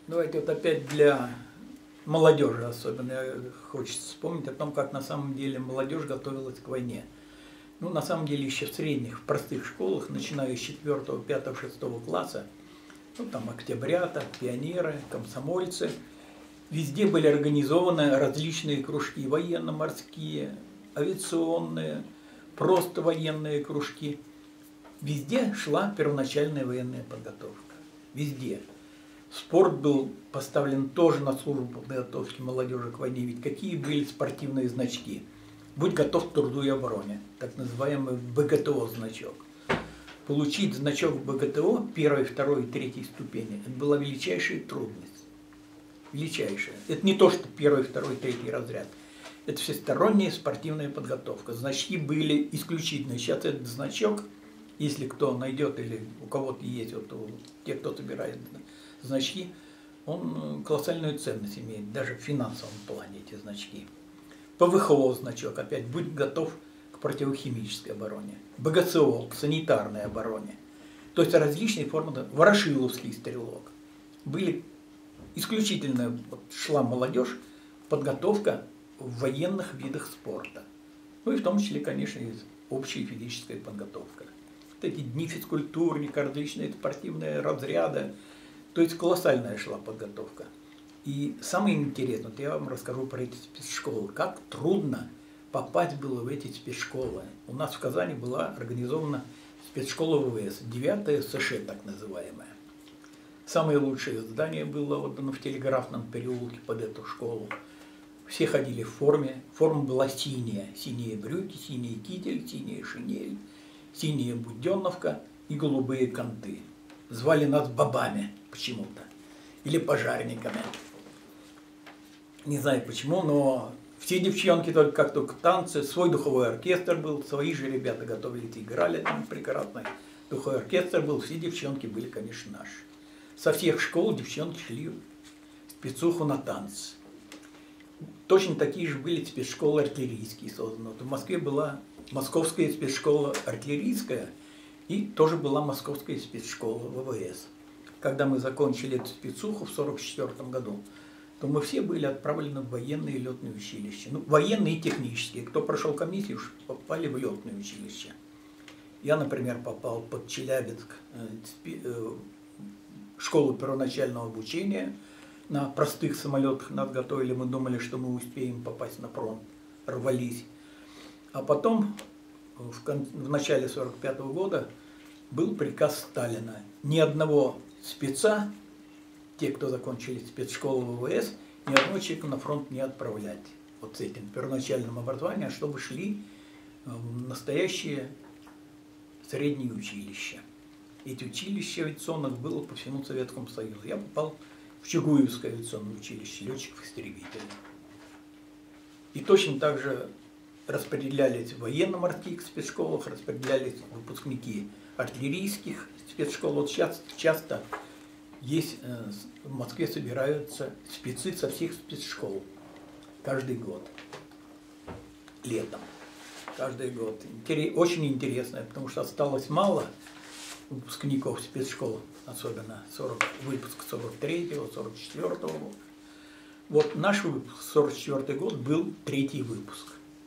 Давайте вот опять для молодежи особенно хочется вспомнить о том, как на самом деле молодежь готовилась к войне. Ну, на самом деле, еще в средних, в простых школах, начиная с 4, 5, 6 класса, ну, там октябрята, пионеры, комсомольцы, везде были организованы различные кружки, военно-морские, авиационные, просто военные кружки. Везде шла первоначальная военная подготовка. Везде. Спорт был поставлен тоже на службу подготовки молодежи к войне. Ведь какие были спортивные значки? Будь готов к труду и обороне, так называемый БГТО значок. Получить значок БГТО первой, второй и третьей ступени – это была величайшая трудность. Величайшая. Это не то, что первый, второй, третий разряд. Это всесторонняя спортивная подготовка. Значки были исключительные. Сейчас этот значок, если кто найдет или у кого-то есть, вот у тех, кто собирает значки, он колоссальную ценность имеет, даже в финансовом плане эти значки. ПВХО значок, опять, будь готов к противохимической обороне. БГЦО, к санитарной обороне. То есть различные формы, ворошиловский стрелок. Были исключительно, вот, шла молодежь, подготовка в военных видах спорта. Ну и в том числе, конечно, и общая физическая подготовка. Вот эти дни физкультурника, различные спортивные разряды. То есть колоссальная шла подготовка. И самое интересное, вот я вам расскажу про эти спецшколы. Как трудно попасть было в эти спецшколы. У нас в Казани была организована спецшкола ВВС, 9-я СШ так называемая. Самое лучшее здание было отдано в Телеграфном переулке под эту школу. Все ходили в форме. Форма была синяя. Синие брюки, синий китель, синяя шинель, синяя буденновка и голубые канты. Звали нас бабами почему-то. Или пожарниками. Не знаю почему, но все девчонки как только танцы, свой духовой оркестр был, свои же ребята готовились, играли там прекрасно. Духовой оркестр был, все девчонки были, конечно, наши. Со всех школ девчонки шли в спецуху на танцы. Точно такие же были спецшколы артиллерийские созданы. Вот в Москве была московская спецшкола артиллерийская и тоже была московская спецшкола ВВС. Когда мы закончили эту спецуху в 1944 году, то мы все были отправлены в военные летные училища. Ну, военные и технические. Кто прошел комиссию, попали в летные училища. Я, например, попал под Челябинск, школу первоначального обучения. На простых самолетах нас готовили, мы думали, что мы успеем попасть на фронт. Рвались. А потом, в начале 1945 года, был приказ Сталина. Ни одного спеца, те, кто закончили спецшколу ВВС, ни одного человека на фронт не отправлять. Вот с этим первоначальным образованием, чтобы шли в настоящие средние училища. Эти училища авиационных было по всему Советскому Союзу. Я попал в Чугуевское авиационное училище летчиков-истребителей. И точно так же распределялись в военно-морских спецшколах, распределялись выпускники артиллерийских спецшкол. Вот сейчас часто есть в Москве собираются спецы со всех спецшкол каждый год, летом, каждый год. Очень интересно, потому что осталось мало выпускников спецшкол, особенно выпуск 43-го, 44-го года. Вот наш выпуск, 44-й год, был 3-й выпуск.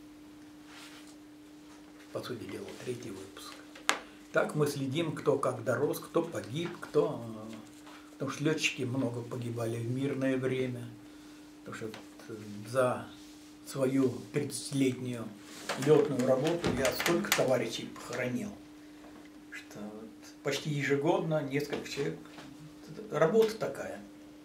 По сути дела, 3-й выпуск. Так мы следим, кто как дорос, кто погиб, кто... Потому что летчики много погибали в мирное время. Потому что за свою 30-летнюю летную работу я столько товарищей похоронил, что почти ежегодно несколько человек. Работа такая.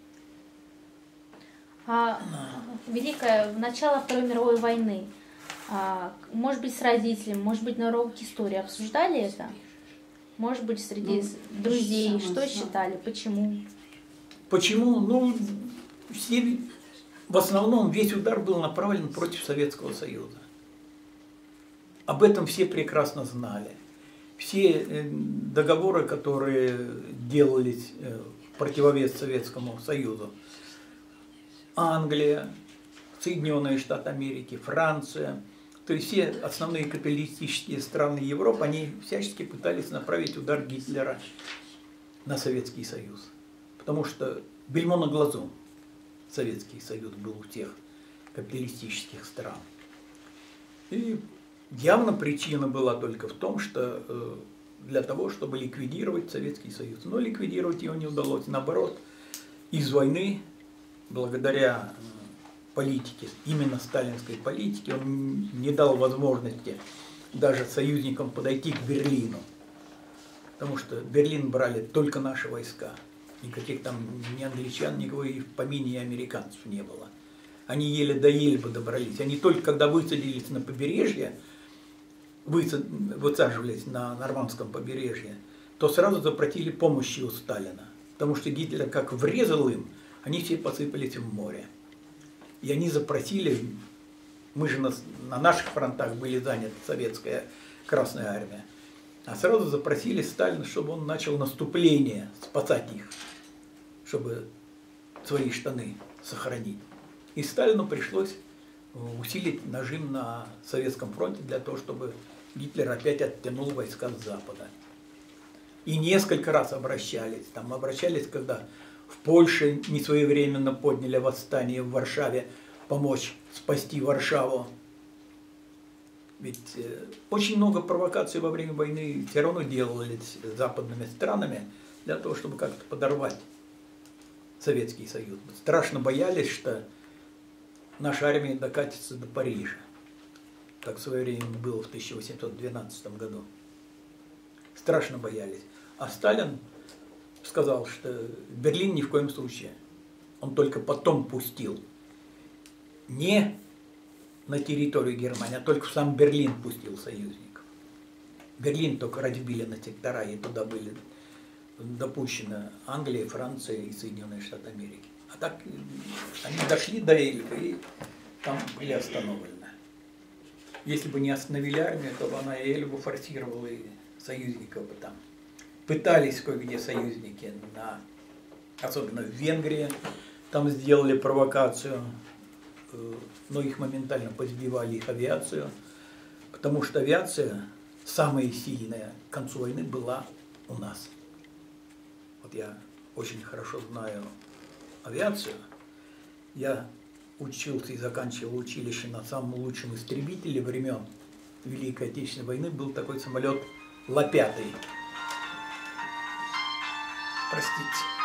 Великое начало Второй мировой войны. Может быть, с родителями, может быть, на уроках истории обсуждали это? Может быть, среди друзей, что считали, почему? Почему? Ну, все, в основном весь удар был направлен против Советского Союза. Об этом все прекрасно знали. Все договоры, которые делались в противовес Советскому Союзу, Англия, Соединенные Штаты Америки, Франция, то есть все основные капиталистические страны Европы, они всячески пытались направить удар Гитлера на Советский Союз. потому что бельмо на глазу. Советский Союз был у тех капиталистических стран. И явно причина была только в том, что для того, чтобы ликвидировать Советский Союз. Но ликвидировать его не удалось. Наоборот, из войны, благодаря политике, именно сталинской политике, он не дал возможности даже союзникам подойти к Берлину. Потому что Берлин брали только наши войска. Никаких там ни англичан, никого и в помине американцев не было. Они еле до Эльбы добрались. Они только когда высадились на побережье, высаживались на нормандском побережье, то сразу запросили помощи у Сталина. Потому что Гитлер как врезал им, они все посыпались в море. И они запросили, мы же на наших фронтах были заняты советская Красная Армия, а сразу запросили Сталина, чтобы он начал наступление, спасать их, чтобы свои штаны сохранить. И Сталину пришлось усилить нажим на Советском фронте для того, чтобы Гитлер опять оттянул войска с Запада. И несколько раз обращались. Там обращались, когда в Польше несвоевременно подняли восстание в Варшаве, помочь спасти Варшаву. Ведь очень много провокаций во время войны все равно делались западными странами для того, чтобы как-то подорвать Советский Союз. Страшно боялись, что наша армия докатится до Парижа. Так в свое время было в 1812 году. Страшно боялись. А Сталин сказал, что Берлин ни в коем случае. Он только потом пустил. Не на территорию Германии, а только в сам Берлин пустил союзников. Берлин только разбили на сектора, и туда были допущены Англия, Франция и Соединенные Штаты Америки. А так они дошли до Эльбы и там были остановлены. Если бы не остановили армию, то она и Эльбу форсировала, и союзников бы там. Пытались кое-где союзники, особенно в Венгрии, там сделали провокацию, но их моментально позбивали, их авиацию, потому что авиация, самая сильная к концу войны, была у нас. Вот я очень хорошо знаю авиацию. Я учился и заканчивал училище на самом лучшем истребителе времен Великой Отечественной войны. Был такой самолет Ла-5. Простите.